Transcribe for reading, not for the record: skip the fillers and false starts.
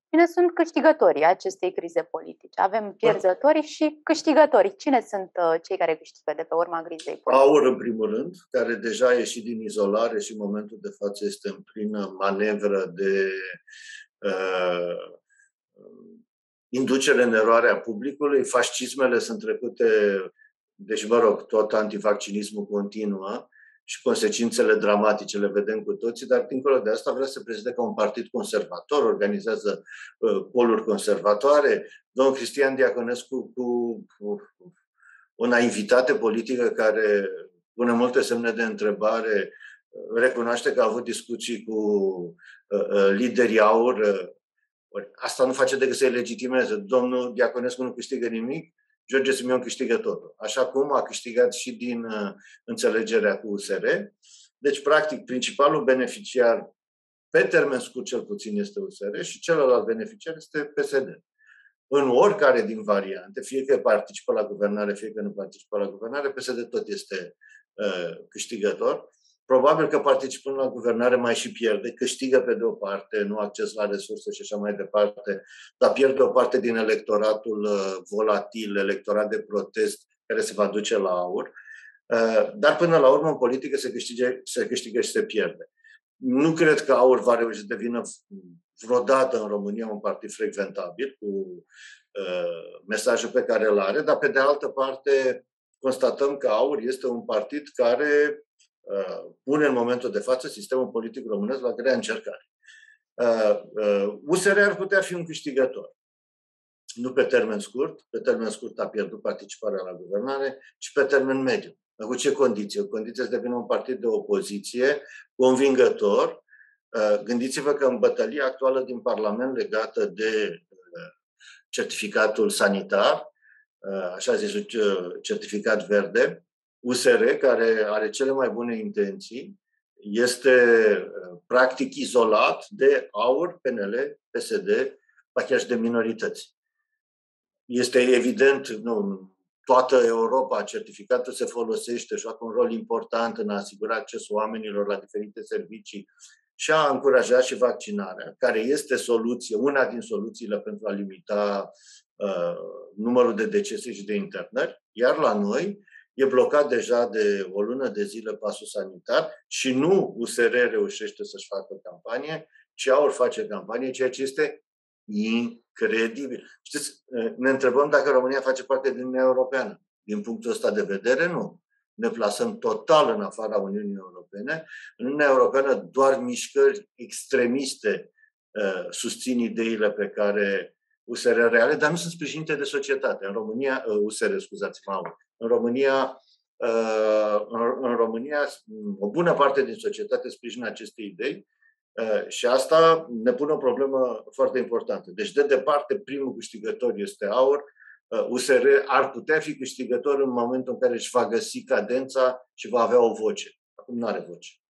Cine sunt câștigătorii acestei crize politice? Avem pierzătorii și câștigătorii. Cine sunt cei care câștigă de pe urma crizei politice? AUR, în primul rând, care deja a ieșit din izolare și în momentul de față este în plină manevră de inducere în eroare a publicului. Fascismele sunt trecute, deci, mă rog, tot antivaccinismul continuă și consecințele dramatice le vedem cu toții, dar dincolo de asta vrea să se prezinte ca un partid conservator, organizează poluri conservatoare. Domnul Cristian Diaconescu cu o naivitate politică care pune multe semne de întrebare, recunoaște că a avut discuții cu liderii AUR. Asta nu face decât să-i legitimeze. Domnul Diaconescu nu câștigă nimic, George Simion câștigă totul. Așa cum a câștigat și din înțelegerea cu USR. Deci, practic, principalul beneficiar, pe termen scurt cel puțin, este USR și celălalt beneficiar este PSD. În oricare din variante, fie că participă la guvernare, fie că nu participă la guvernare, PSD tot este câștigător. Probabil că participând la guvernare mai și pierde, câștigă pe de o parte, nu acces la resurse și așa mai departe, dar pierde o parte din electoratul volatil, electorat de protest, care se va duce la AUR. Dar până la urmă, în politică se câștigă și se pierde. Nu cred că AUR va reuși să devină vreodată în România un partid frecventabil cu mesajul pe care îl are, dar pe de altă parte constatăm că AUR este un partid care pune în momentul de față sistemul politic românesc la grea încercare. USR ar putea fi un câștigător. Nu pe termen scurt, pe termen scurt a pierdut participarea la guvernare, ci pe termen mediu. Cu ce condiție? Condiția să devină un partid de opoziție convingător. Gândiți-vă că în bătălia actuală din Parlament legată de certificatul sanitar, așa zis, certificat verde, USR, care are cele mai bune intenții, este practic izolat de AUR, PNL, PSD, ba chiar și de minorități. Este evident, toată Europa, certificatul se folosește, joacă un rol important în a asigura accesul oamenilor la diferite servicii și a încurajat și vaccinarea, care este soluție, una din soluțiile pentru a limita numărul de decese și de internări, iar la noi e blocat deja de o lună de zile pasul sanitar și nu USR reușește să-și facă campanie, ci AUR face campanie, ceea ce este incredibil. Știți, ne întrebăm dacă România face parte din Uniunea Europeană. Din punctul ăsta de vedere, nu. Ne plasăm total în afara Uniunii Europene. În Uniunea Europeană doar mișcări extremiste susțin ideile pe care USR are, dar nu sunt sprijinite de societate. În România, USR, scuzați-mă, în România, o bună parte din societate sprijină aceste idei și asta ne pune o problemă foarte importantă. Deci, de departe, primul câștigător este AUR. USR ar putea fi câștigător în momentul în care își va găsi cadența și va avea o voce. Acum nu are voce.